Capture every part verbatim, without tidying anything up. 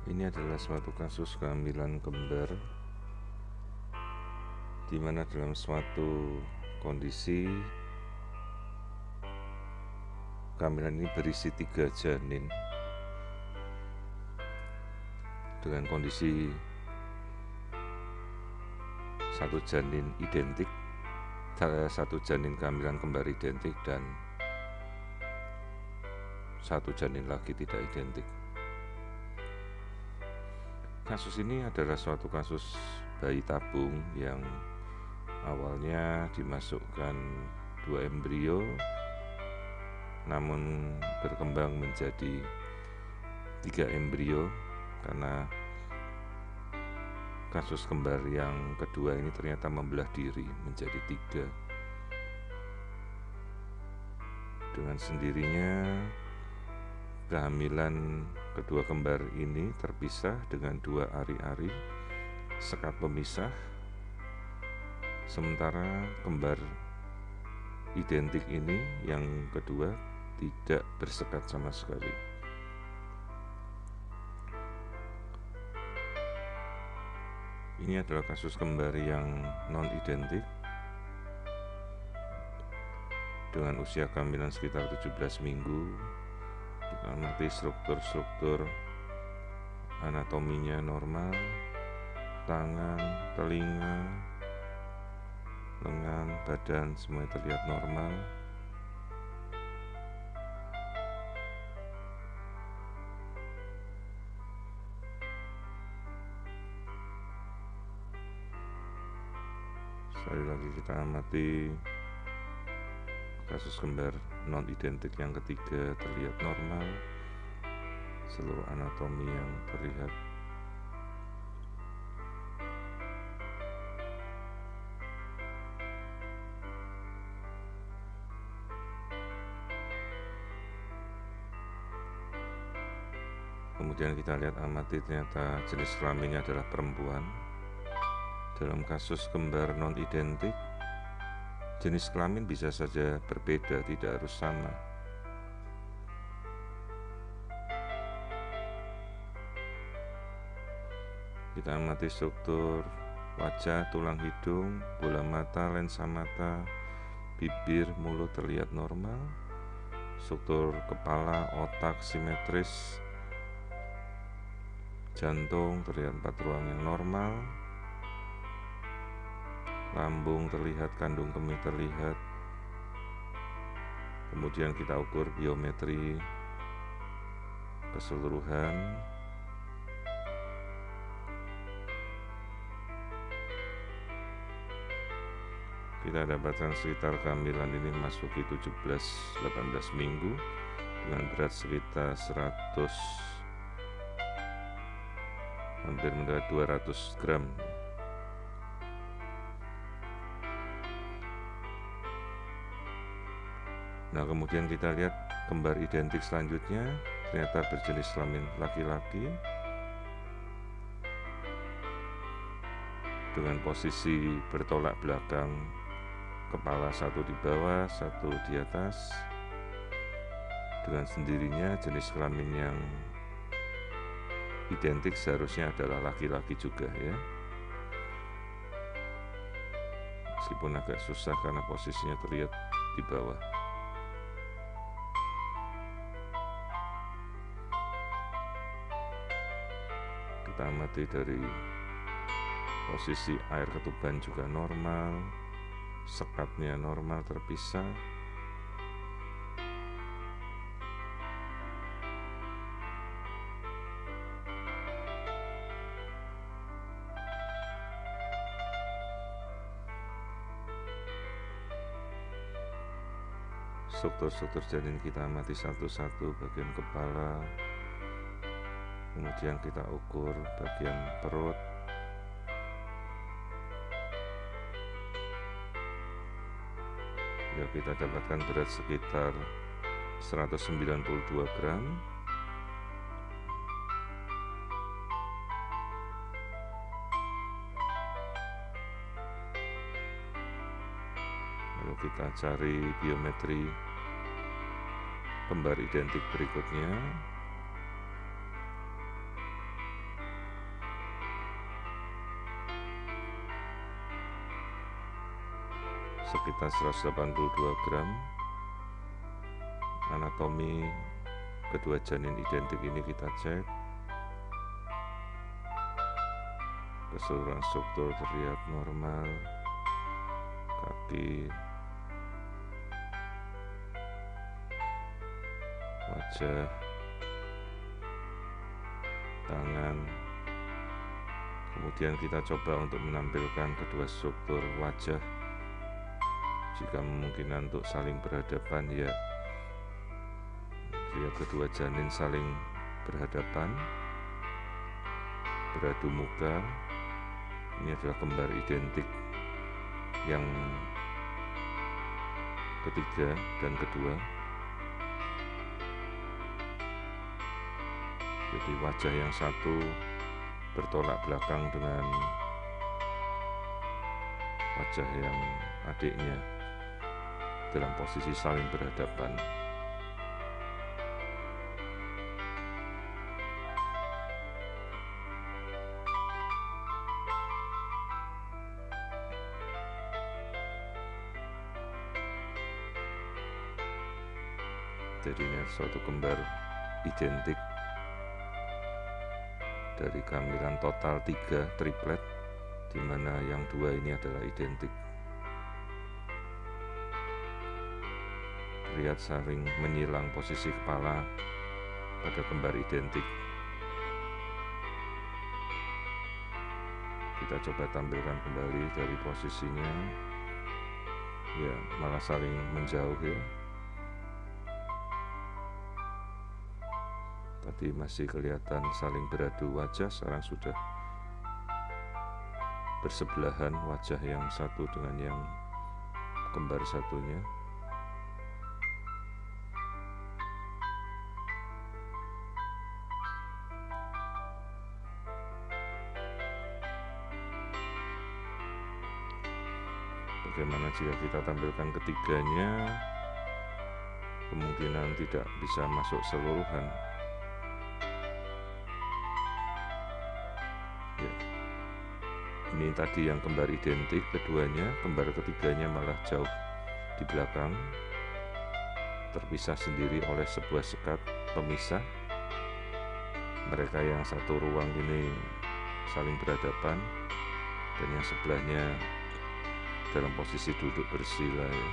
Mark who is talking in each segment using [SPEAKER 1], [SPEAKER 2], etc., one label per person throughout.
[SPEAKER 1] Ini adalah suatu kasus kehamilan kembar, di mana dalam suatu kondisi kehamilan ini berisi tiga janin dengan kondisi satu janin identik, satu janin kehamilan kembar identik, dan satu janin lagi tidak identik. Kasus ini adalah suatu kasus bayi tabung yang awalnya dimasukkan dua embrio, namun berkembang menjadi tiga embrio karena kasus kembar yang kedua ini ternyata membelah diri menjadi tiga. Dengan sendirinya kehamilan kedua kembar ini terpisah dengan dua ari-ari sekat pemisah, sementara kembar identik ini yang kedua tidak bersekat sama sekali. Ini adalah kasus kembar yang non-identik dengan usia kehamilan sekitar tujuh belas minggu. Kita amati struktur-struktur anatominya normal, tangan, telinga, lengan, badan semuanya terlihat normal. Sekali lagi kita amati kasus kembar non-identik yang ketiga terlihat normal, seluruh anatomi yang terlihat kemudian kita lihat amati ternyata jenis kelaminnya adalah perempuan. Dalam kasus kembar non-identik, jenis kelamin bisa saja berbeda, tidak harus sama. Kita amati struktur wajah, tulang hidung, bola mata, lensa mata, bibir, mulut terlihat normal. Struktur kepala, otak simetris, jantung terlihat empat ruang yang normal. Lambung terlihat, kandung kemih terlihat. Kemudian kita ukur biometri keseluruhan. Kita dapatkan sekitar kehamilan ini memasuki tujuh belas delapan belas minggu dengan berat sekitar seratus hampir mendekati dua ratus gram. Nah, kemudian kita lihat kembar identik selanjutnya ternyata berjenis kelamin laki-laki dengan posisi bertolak belakang, kepala satu di bawah, satu di atas. Dengan sendirinya jenis kelamin yang identik seharusnya adalah laki-laki juga ya. Meskipun agak susah karena posisinya terlihat di bawah. Kita amati dari posisi air ketuban juga normal, sekatnya normal terpisah. Struktur-struktur janin kita amati satu-satu, bagian kepala, kemudian kita ukur bagian perut, ya kita dapatkan berat sekitar seratus sembilan puluh dua gram. Lalu kita cari biometri kembar identik berikutnya. sekitar seratus delapan puluh dua gram. Anatomi kedua janin identik ini kita cek. Keseluruhan struktur terlihat normal. Kaki, wajah, tangan. Kemudian kita coba untuk menampilkan kedua struktur wajah. Jika memungkinkan untuk saling berhadapan, ya lihat kedua janin saling berhadapan, beradu muka. Ini adalah kembar identik yang ketiga dan kedua. Jadi wajah yang satu bertolak belakang dengan wajah yang adiknya dalam posisi saling berhadapan. Jadi ini suatu kembar identik dari kehamilan total tiga triplet, di mana yang dua ini adalah identik. Lihat saling menyilang posisi kepala pada kembar identik. Kita coba tampilkan kembali dari posisinya. Ya, malah saling menjauh ya. Tadi masih kelihatan saling beradu wajah, sekarang sudah bersebelahan wajah yang satu dengan yang kembar satunya. Bagaimana jika kita tampilkan ketiganya? Kemungkinan tidak bisa masuk seluruhan. Ya. Ini tadi yang kembar identik, keduanya, kembar ketiganya malah jauh di belakang, terpisah sendiri oleh sebuah sekat pemisah. Mereka yang satu ruang ini saling berhadapan, dan yang sebelahnya dalam posisi duduk bersila ya.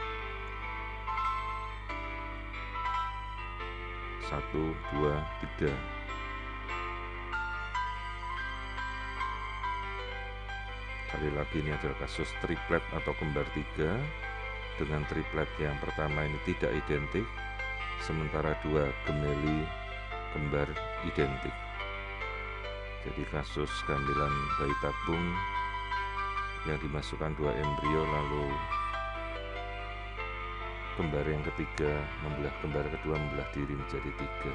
[SPEAKER 1] Satu, dua, tiga. Sekali lagi ini adalah kasus triplet atau kembar tiga. Dengan triplet yang pertama ini tidak identik, sementara dua gemeli kembar identik. Jadi kasus kehamilan bayi tabung yang dimasukkan dua embrio, lalu kembar yang ketiga membelah kembar kedua membelah diri menjadi tiga.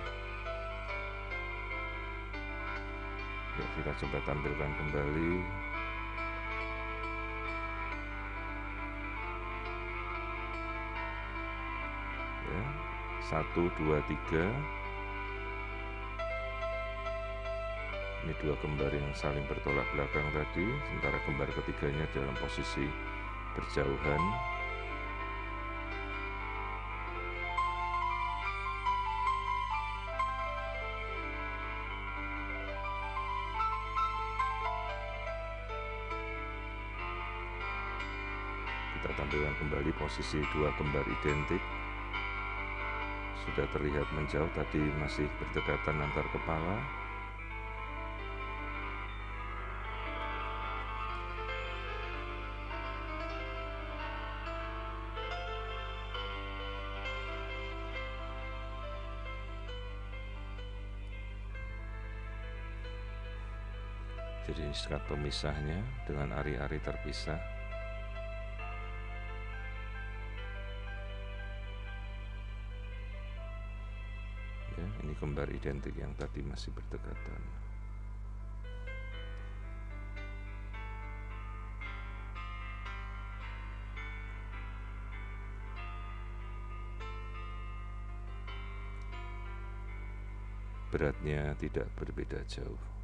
[SPEAKER 1] Ya, kita coba tampilkan kembali. Ya, satu, dua, tiga. Ini dua kembar yang saling bertolak belakang tadi, sementara kembar ketiganya dalam posisi berjauhan. Kita tampilkan kembali posisi dua kembar identik. Sudah terlihat menjauh, tadi masih berdekatan antar kepala. Jadi sekat pemisahnya dengan ari-ari terpisah. Ya, ini kembar identik yang tadi masih berdekatan. Beratnya tidak berbeda jauh.